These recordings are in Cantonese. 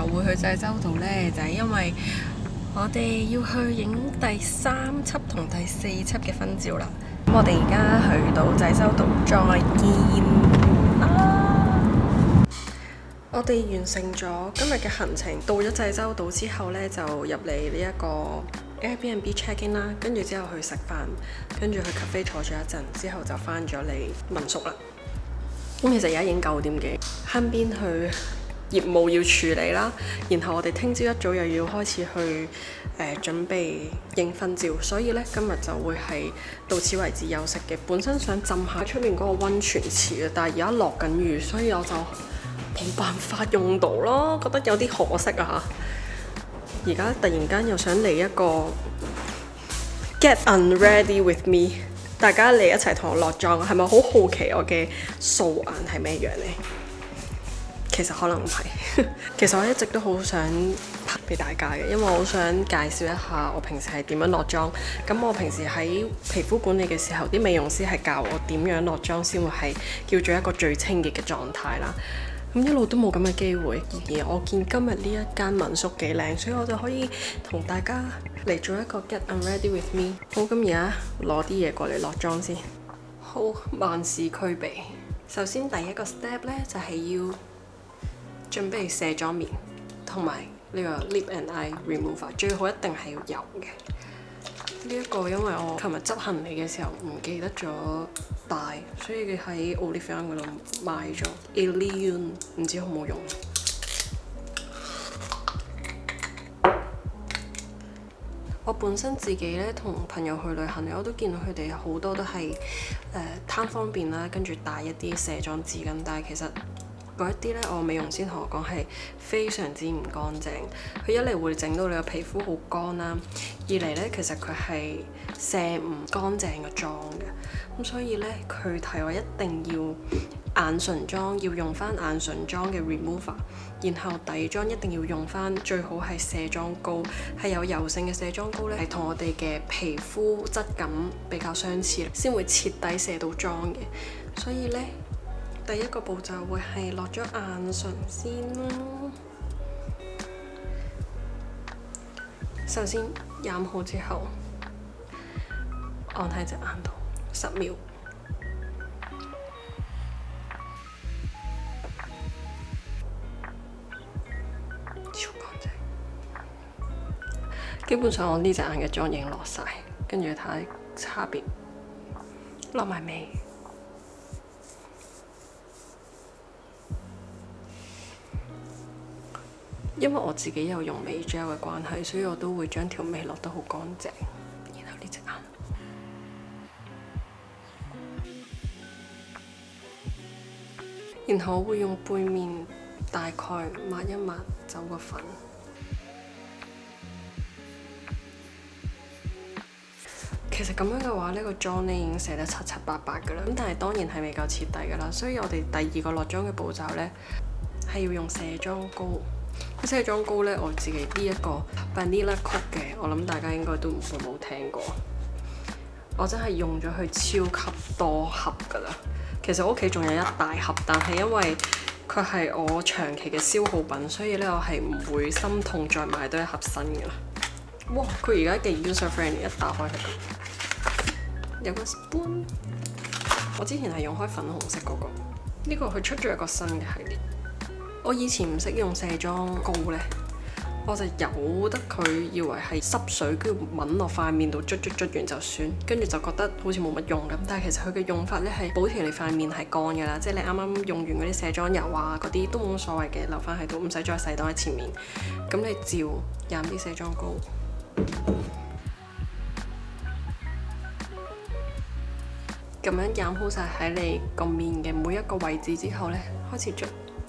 又會去濟州島呢？就係因為我哋要去影第3輯同第4輯嘅婚照啦。咁我哋而家去到濟州島，再見啦！我哋完成咗今日嘅行程，到咗濟州島之後呢，就入嚟呢一個 Airbnb check in 啦，跟住之後去食飯，跟住去 cafe 坐咗一陣，之後就翻咗嚟民宿啦。咁其實而家已經9點幾，慳邊去業務要處理啦，然後我哋聽朝一早又要開始去準備影婚照，所以呢，今日就會係到此為止休息嘅。本身想浸下出面嗰個温泉池嘅，但係而家落緊雨，所以我就冇辦法用到咯，覺得有啲可惜啊！而家突然間又想嚟一個 get unready with me， 大家嚟一齊同我落妝，係咪好好奇我嘅素顏係咩樣呢？其實可能唔係，其實我一直都好想拍俾大家嘅，因為我好想介紹一下我平時係點樣落妝。咁我平時喺皮膚管理嘅時候，啲美容師係教我點樣落妝先會係叫做一個最清潔嘅狀態啦。咁一路都冇咁嘅機會，而我見今日呢一間民宿幾靚，所以我就可以同大家嚟做一個 get unready with me。好，咁而家攞啲嘢過嚟落妝先。好，萬事俱備。首先第一個 step 呢，就係要準備卸妝棉同埋呢個 lip and eye remover， 最好一定係要有嘅。呢一個因為我琴日執行李嘅時候唔記得咗帶，所以喺 Olivine 嗰度買咗 Alien， 唔知好唔好用。我本身自己咧同朋友去旅行，我都見到佢哋好多都係貪方便啦，跟住帶一啲卸妝紙巾，但係其實嗰一啲咧，我美容師同我講係非常之唔乾淨。佢一嚟會整到你個皮膚好乾啦，二嚟咧其實佢係卸唔乾淨個妝嘅。咁所以咧，佢提我一定要眼唇妝要用翻眼唇妝嘅 remover， 然後底妝一定要用翻最好係卸妝膏，係有油性嘅卸妝膏咧，係同我哋嘅皮膚質感比較相似，先會徹底卸到妝嘅。所以咧，第一個步驟會係落咗眼唇先啦。首先染好之後，按喺隻眼度10秒，超乾淨。基本上我呢隻眼嘅妝已經落晒，跟住睇下差別，落埋眉。因為我自己有用眉 gel 嘅關係，所以我都會將條眉落得好乾淨。然後呢隻眼，然後我會用背面大概抹一抹走個粉。其實咁樣嘅話，呢個妝呢已經卸得七七八八㗎啦。咁但係當然係未夠徹底㗎啦，所以我哋第2個落妝嘅步驟呢，係要用卸妝膏。卸妝膏呢，我自己呢一個 Vanilla Cook 嘅，我諗大家應該都唔會冇聽過。我真係用咗佢超級多盒㗎啦。其實我屋企仲有一大盒，但係因為佢係我長期嘅消耗品，所以呢，我係唔會心痛再買多一盒新㗎啦。哇！佢而家嘅 user friendly， 一打開佢有個 spoon。我之前係用開粉紅色嗰個，呢個佢出咗一個新嘅系列。我以前唔識用卸妝膏呢，我就由得佢以為係濕水，跟住抿落塊面度捽完就算，跟住就覺得好似冇乜用咁。但係其實佢嘅用法呢係保持你塊面係乾㗎啦，即係你啱啱用完嗰啲卸妝油啊嗰啲都冇所謂嘅，留翻喺度，唔使再洗到喺前面。咁你照染啲卸妝膏。咁樣染好晒喺你個面嘅每一個位置之後呢，開始捽。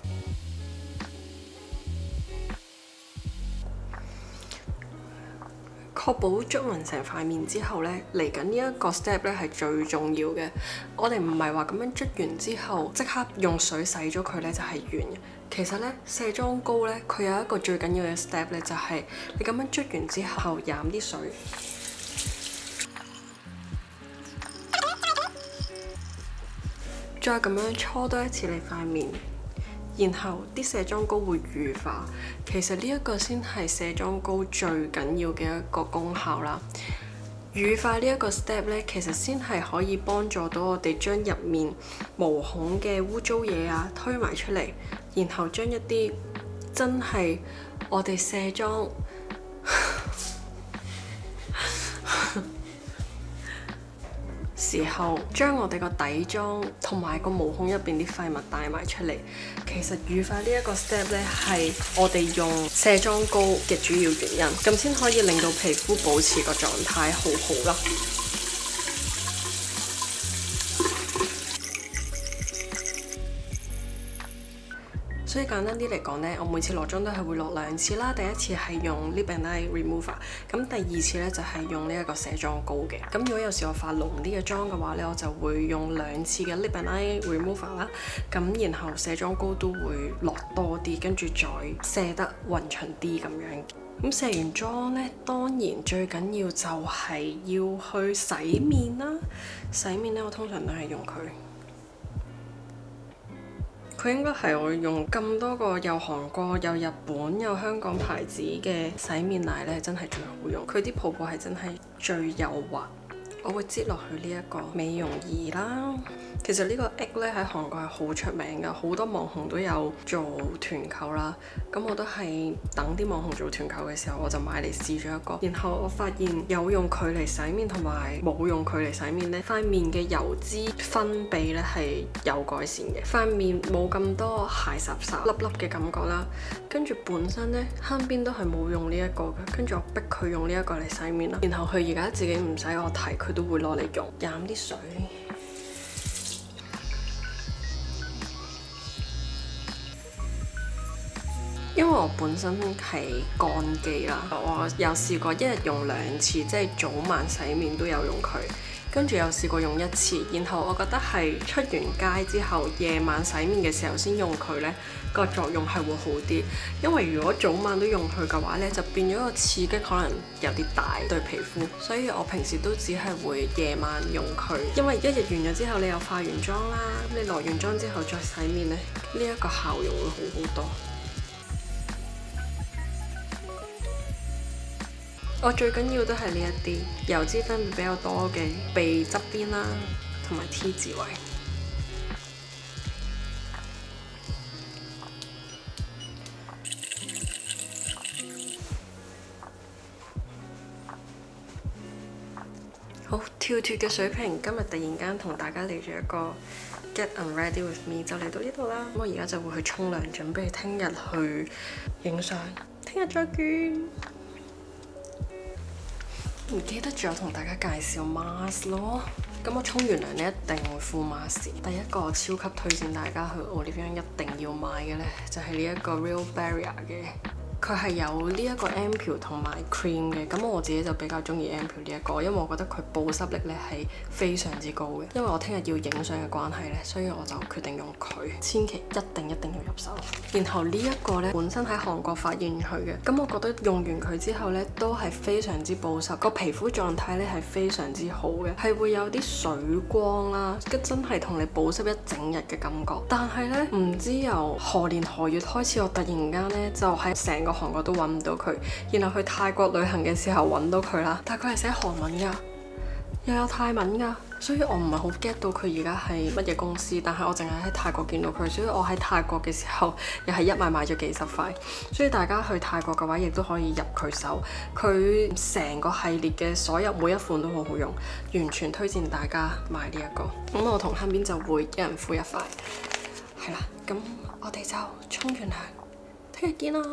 確保捽勻成塊面之後呢，嚟緊呢一個 step 呢係最重要嘅。我哋唔係話咁樣捽完之後即刻用水洗咗佢呢就係完嘅。其實呢，卸妝膏呢，佢有一個最緊要嘅 step 呢，就係你咁樣捽完之後染啲水，再咁樣搓多一次你塊面， 然後啲卸妝膏會乳化。其實呢一個先係卸妝膏最緊要嘅一個功效啦。乳化呢一個 step 呢，其實先係可以幫助到我哋將入面毛孔嘅污糟嘢啊推埋出嚟，然後將一啲真係我哋卸妝時候將我哋個底妝同埋個毛孔入邊啲廢物帶埋出嚟。其實乳化呢一個 step 呢，係我哋用卸妝膏嘅主要原因，咁先可以令到皮膚保持個狀態好好啦。所以簡單啲嚟講呢，我每次落妝都係會落2次啦。第一次係用 Lip and Eye Remover， 咁第二次呢就係用呢一個卸妝膏嘅。咁如果有時我化濃啲嘅妝嘅話呢，我就會用2次嘅 Lip and Eye Remover 啦。咁然後卸妝膏都會落多啲，跟住再卸得勻循啲咁樣。咁卸完妝呢，當然最緊要就係要去洗面啦。洗面呢，我通常都係用佢。佢應該係我用咁多個有韓國、有日本、有香港牌子嘅洗面奶咧，真係最好用。佢啲泡泡係真係最幼滑。我會擠落去呢一個美容儀啦。其實呢個 egg 咧喺韓國係好出名㗎，好多網紅都有做團購啦。咁我都係等啲網紅做團購嘅時候，我就買嚟試咗一個。然後我發現有用佢嚟洗面同埋冇用佢嚟洗面呢，塊面嘅油脂分泌咧係有改善嘅，塊面冇咁多鞋濕濕粒粒嘅感覺啦。跟住本身呢，坑邊都係冇用呢一個嘅，跟住我逼佢用呢一個嚟洗面啦。然後佢而家自己唔使我提，佢都會攞嚟用，飲啲水。因為我本身係乾肌啦，我有試過一日用2次，即係早晚洗面都有用佢。跟住有試過用1次，然後我覺得係出完街之後夜晚洗面嘅時候先用佢呢個作用係會好啲。因為如果早晚都用佢嘅話呢，就變咗個刺激可能有啲大對皮膚，所以我平時都只係會夜晚用佢。因為一日完咗之後，你又化完妝啦，你落完妝之後再洗面呢，呢一個效用會好好多。我最緊要都係呢一啲油脂分泌比較多嘅鼻側邊啦，同埋 T 字位。好，跳脫嘅水平，今日突然間同大家嚟咗一個 Get Unready with me， 就嚟到呢度啦。咁我而家就會去沖涼，準備聽日去影相。聽日再見。唔記得仲有同大家介紹 mask 咯，咁我沖完涼呢一定會敷 mask。第一個超級推薦大家去 Olivia 一定要買嘅呢，就係呢一個 Real Barrier 嘅。佢係有呢一個 ampoule 同埋 cream 嘅，咁我自己就比較中意 ampoule 呢一個，因為我覺得佢保濕力咧係非常之高嘅。因為我聽日要影相嘅關係咧，所以我就決定用佢，千祈一定要入手。然後呢一個咧本身喺韓國發現佢嘅，咁我覺得用完佢之後咧都係非常之保濕，個皮膚狀態咧係非常之好嘅，係會有啲水光啦，真係同你保濕一整日嘅感覺。但係咧唔知由何年何月開始，我突然間咧就喺成個韓國都揾唔到佢，然後去泰國旅行嘅時候揾到佢啦，但係佢係寫韓文㗎，又有泰文㗎，所以我唔係好 get 到佢而家係乜嘢公司，但係我淨係喺泰國見到佢，所以我喺泰國嘅時候又係一買咗幾十塊，所以大家去泰國嘅話亦都可以入佢手，佢成個系列嘅所有每一款都好好用，完全推薦大家買呢一個。咁我同坑邊就會一人敷一塊，係啦，咁我哋就沖完涼，聽日見啦。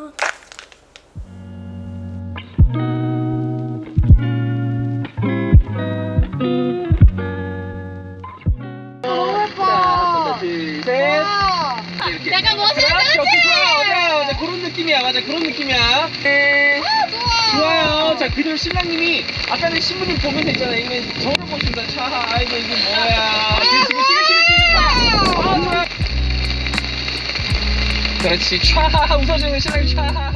약간 멋있다. 그런 느낌이야. 맞아. 그런 느낌이야. 네. 좋아요. 자, 그대로 신랑님이 아까는 신부님 보면서 있잖아. 이거 저를 보신다. 차. 아이고 이게 뭐야. 지금. 아, 좋아. 그렇지. 차. 웃어주는 신랑님 차.